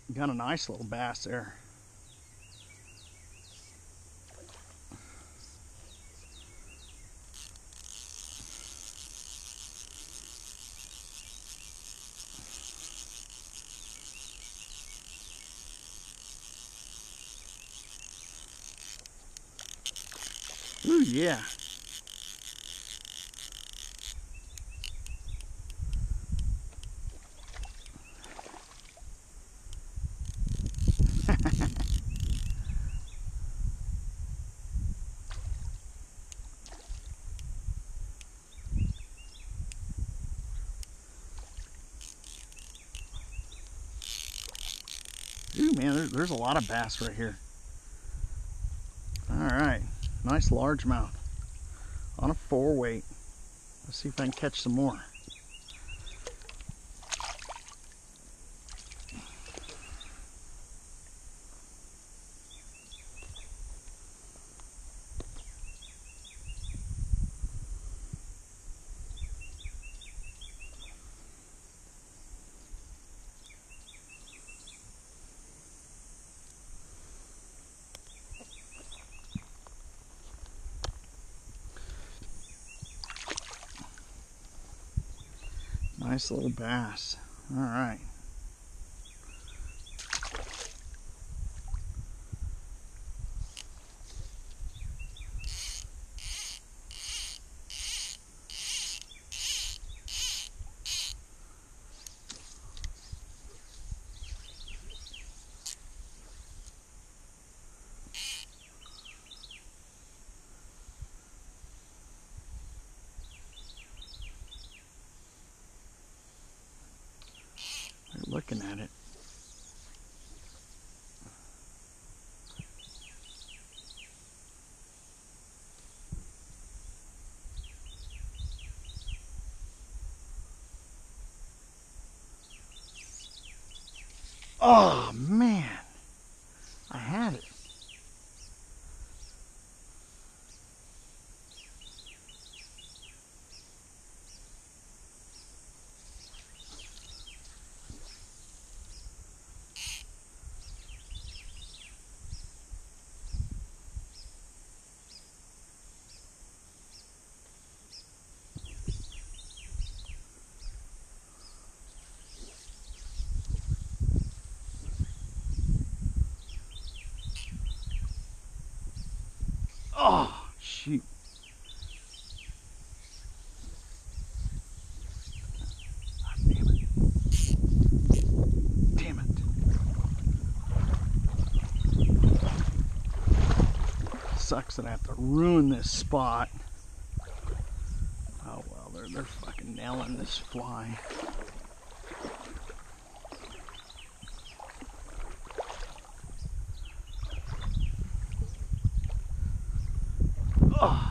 Got a nice little bass there. Ooh, yeah. Ooh, man, there's a lot of bass right here. All right, nice largemouth on a 4-weight. Let's see if I can catch some more. Nice little bass. All right. They're looking at it. Oh, man. I had it. Oh, shoot. Ah, damn it. Damn it. Sucks that I have to ruin this spot. Oh, well, they're fucking nailing this fly. Oh.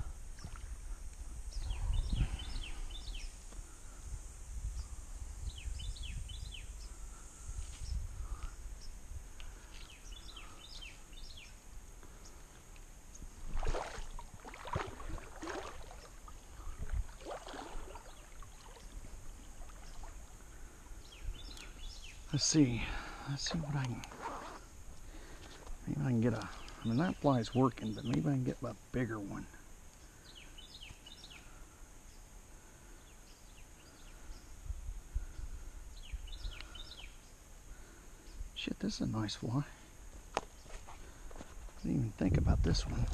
Let's see what I can, maybe I can get a, I mean that fly's working, but maybe I can get a bigger one. Shit, this is a nice fly. Didn't even think about this one.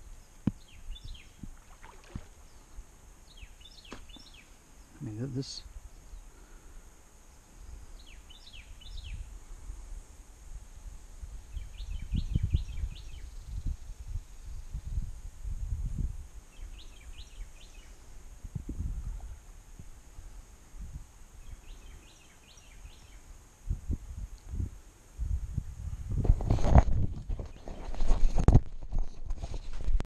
I mean, this